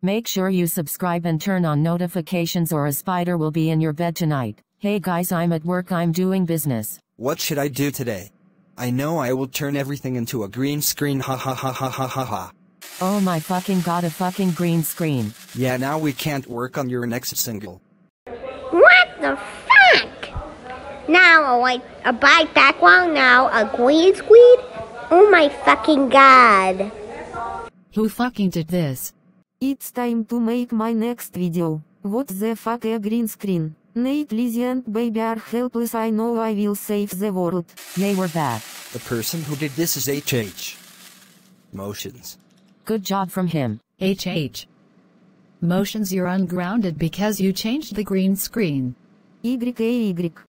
Make sure you subscribe and turn on notifications or a spider will be in your bed tonight. Hey guys, I'm at work, I'm doing business. What should I do today? I know I will turn everything into a green screen, ha ha ha ha ha ha ha. Oh my fucking god, a fucking green screen. Yeah, now we can't work on your next single. What the fuck? Now a black background, now a green screen? Oh my fucking god. Who fucking did this? It's time to make my next video. What the fuck, a green screen? Nate, Lizzie and baby are helpless, I know I will save the world. Yay, we're back. The person who did this is HH. Motions. Good job from him. HH. Motions, you're ungrounded because you changed the green screen. YY.